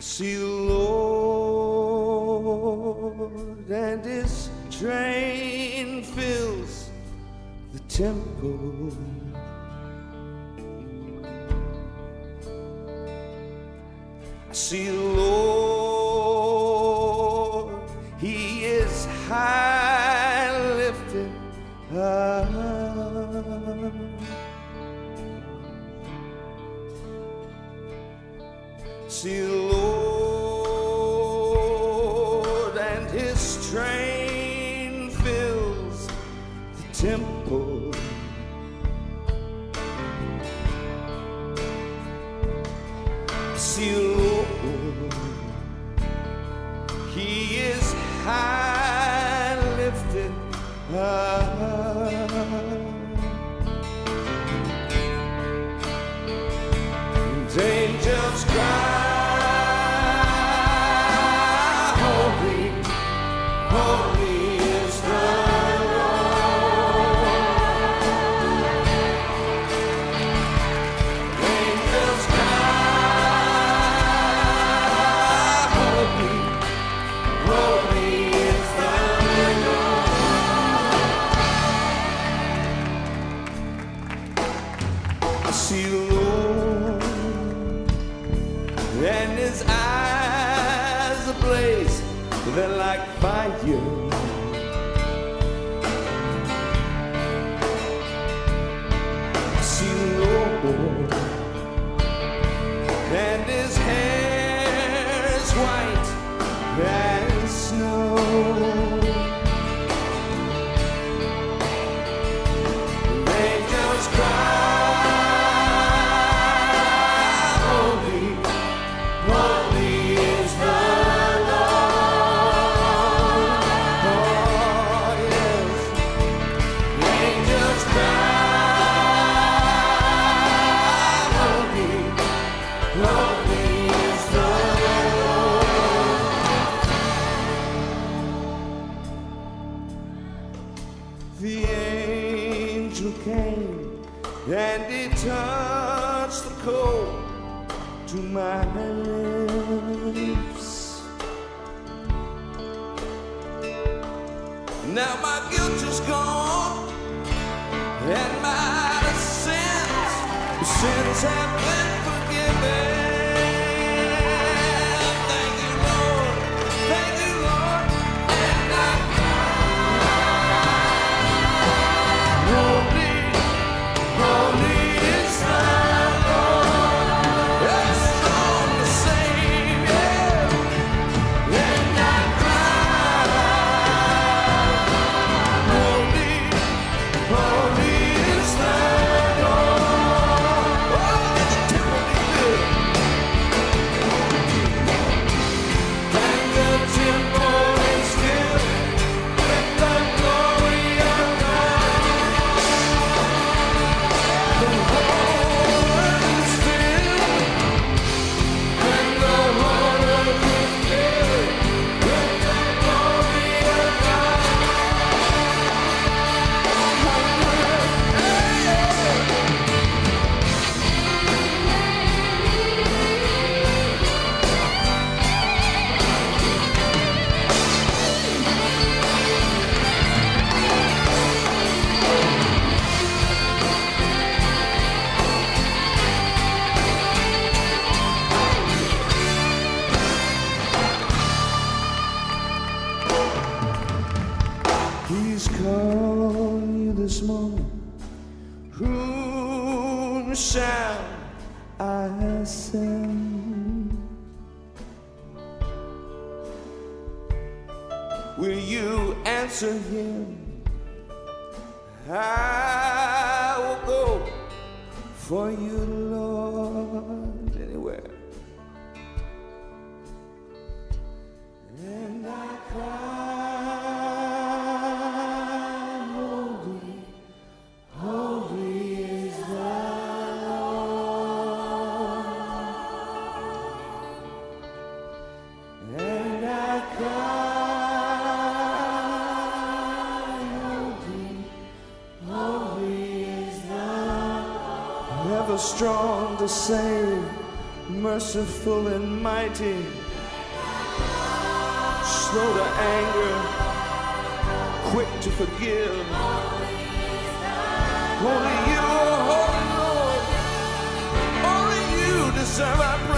see the Lord and his train fills the temple. I see the Lord, he is high lifted up. See the Lord and his train fills the temple. See the Lord, he is high lifted up. And angels cry, holy, holy is the Lord. Angels cry, holy, holy is the Lord. I see the Lord and his eyes ablaze, they're like fire. I see the Lord and his hair is white as snow. Angels cry, holy, holy is the Lord. Oh yes, angels cry, holy, holy is the Lord. The angel came and he touched the coal to my lips. Now my guilt is gone and my sins have been forgiven. Thank you, Lord. Thank you, Lord. And I cry, holy, holy is the Lord. Yes, strong to save, yeah. And I cry, holy, holy is the Lord. Oh, let the temple be filled. And the temple is filled with the glory of God. The whole earth is filled, and the whole earth is filled with the glory of God. He's calling you this morning. Whom shall I send? Will you answer him? I will go for you, Lord, anywhere. And I cry, holy, holy is the Lord. And I cry, holy, holy is the Lord. Ever strong to save, merciful and mighty, slow to anger, quick to forgive. Only you, oh holy Lord, only you deserve our praise.